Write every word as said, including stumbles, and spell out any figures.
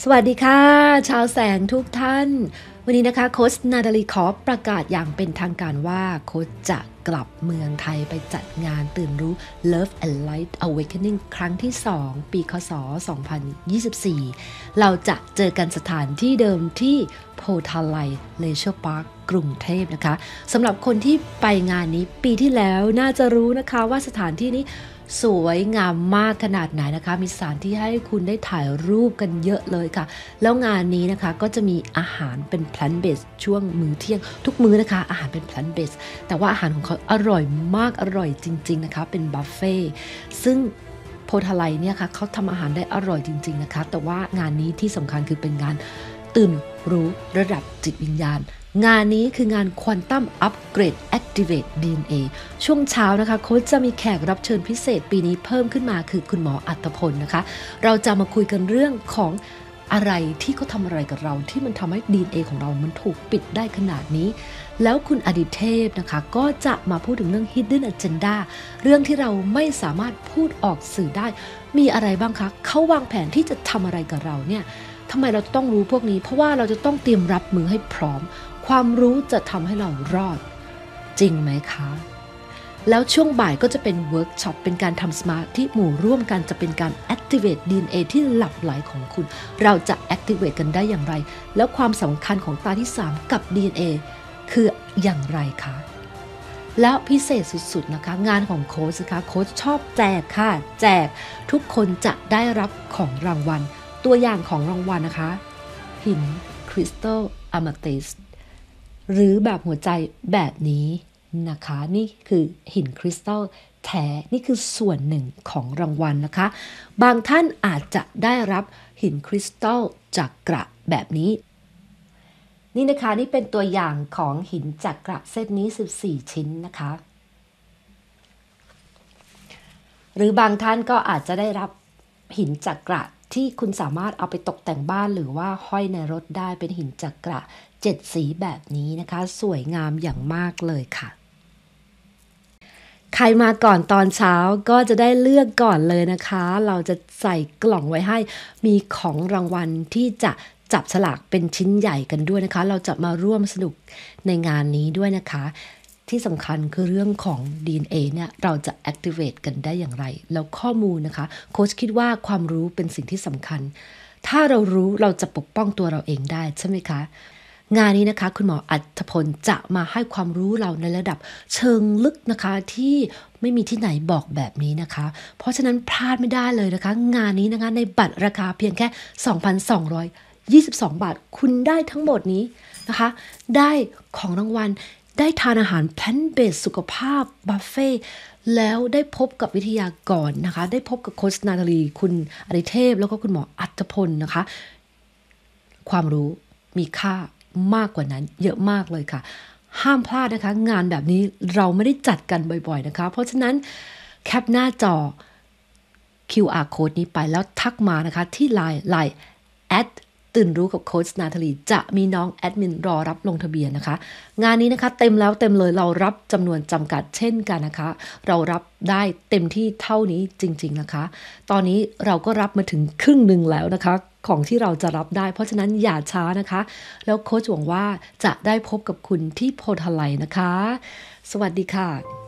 สวัสดีค่ะชาวแสงทุกท่านวันนี้นะคะโค้ชนาดาลีขอประกาศอย่างเป็นทางการว่าโค้ชจะกลับเมืองไทยไปจัดงานตื่นรู้ Love and Light Awakening ครั้งที่สองปีคศสองพันยี่สิบสี่เราจะเจอกันสถานที่เดิมที่โพธาไลเลเชอร์พาร์คกรุงเทพนะคะสำหรับคนที่ไปงานนี้ปีที่แล้วน่าจะรู้นะคะว่าสถานที่นี้สวยงามมากขนาดไหนนะคะมีสถานที่ให้คุณได้ถ่ายรูปกันเยอะเลยค่ะแล้วงานนี้นะคะก็จะมีอาหารเป็น plant based ช่วงมื้อเที่ยงทุกมื้อนะคะอาหารเป็น plant based แต่ว่าอาหารของเขาอร่อยมากอร่อยจริงๆนะคะเป็นบุฟเฟ่ซึ่งโพธาไลเนี่ยค่ะเขาทำอาหารได้อร่อยจริงๆนะคะแต่ว่างานนี้ที่สำคัญคือเป็นงานตื่นรู้ระดับจิตวิญญาณงานนี้คืองาน Quantum Upgrade Activate ดี เอ็น เอ ช่วงเช้านะคะโค้ชจะมีแขกรับเชิญพิเศษปีนี้เพิ่มขึ้นมาคือคุณหมออัตพลนะคะเราจะมาคุยกันเรื่องของอะไรที่เขาทำอะไรกับเราที่มันทำให้ ดี เอ็น เอ ของเรามันถูกปิดได้ขนาดนี้แล้วคุณอดิเทพนะคะก็จะมาพูดถึงเรื่อง Hidden Agenda เรื่องที่เราไม่สามารถพูดออกสื่อได้มีอะไรบ้างคะเขาวางแผนที่จะทำอะไรกับเราเนี่ยทำไมเราต้องรู้พวกนี้เพราะว่าเราจะต้องเตรียมรับมือให้พร้อมความรู้จะทำให้เรารอดจริงไหมคะแล้วช่วงบ่ายก็จะเป็นเวิร์กช็อปเป็นการทำสมาธิหมู่ร่วมกันจะเป็นการ activate ดี เอ็น เอ ที่หลับไหลของคุณเราจะ activate กันได้อย่างไรแล้วความสำคัญของตาที่สามกับ ดี เอ็น เอ คืออย่างไรคะแล้วพิเศษสุดๆนะคะงานของโค้ชนะคะโค้ชชอบแจกค่ะแจกทุกคนจะได้รับของรางวัลตัวอย่างของรางวัลนะคะหินคริสตัลอะมาเทสหรือแบบหัวใจแบบนี้นะคะนี่คือหินคริสตัลแท้นี่คือส่วนหนึ่งของรางวัลนะคะบางท่านอาจจะได้รับหินคริสตัลจักระแบบนี้นี่นะคะนี่เป็นตัวอย่างของหินจักระเซตนี้สิบสี่ชิ้นนะคะหรือบางท่านก็อาจจะได้รับหินจักระที่คุณสามารถเอาไปตกแต่งบ้านหรือว่าห้อยในรถได้เป็นหินจักระเจ็ดสีแบบนี้นะคะสวยงามอย่างมากเลยค่ะใครมาก่อนตอนเช้าก็จะได้เลือกก่อนเลยนะคะเราจะใส่กล่องไว้ให้มีของรางวัลที่จะจับฉลากเป็นชิ้นใหญ่กันด้วยนะคะเราจะมาร่วมสนุกในงานนี้ด้วยนะคะที่สำคัญคือเรื่องของ ดี เอ็น เอ เนี่ยเราจะ activate กันได้อย่างไรแล้วข้อมูลนะคะโค้ชคิดว่าความรู้เป็นสิ่งที่สำคัญถ้าเรารู้เราจะปกป้องตัวเราเองได้ใช่ไหมคะงานนี้นะคะคุณหมออัธพลจะมาให้ความรู้เราในระดับเชิงลึกนะคะที่ไม่มีที่ไหนบอกแบบนี้นะคะเพราะฉะนั้นพลาดไม่ได้เลยนะคะงานนี้นะคะในบัตรราคาเพียงแค่ สองพันสองร้อยยี่สิบสอง บาทคุณได้ทั้งหมดนี้นะคะได้ของรางวัลได้ทานอาหารแพลนเบสสุขภาพบุฟเฟ่แล้วได้พบกับวิทยากรนะคะได้พบกับโค้ชนาตาลีคุณอดิเทพแล้วก็คุณหมออัธพลนะคะความรู้มีค่ามากกว่านั้นเยอะมากเลยค่ะห้ามพลาดนะคะงานแบบนี้เราไม่ได้จัดกันบ่อยๆนะคะเพราะฉะนั้นแคปหน้าจอ คิว อาร์ Code นี้ไปแล้วทักมานะคะที่ ไลน์ ไลน์ แอทตื่นรู้กับโค้ชนาตาลีจะมีน้องแอดมินรอรับลงทะเบียนนะคะงานนี้นะคะเต็มแล้วเต็มเลยเรารับจำนวนจำกัดเช่นกันนะคะเรารับได้เต็มที่เท่านี้จริงๆนะคะตอนนี้เราก็รับมาถึงครึ่งหนึ่งแล้วนะคะของที่เราจะรับได้เพราะฉะนั้นอย่าช้านะคะแล้วโค้ชหวังว่าจะได้พบกับคุณที่โพธาไลนะคะสวัสดีค่ะ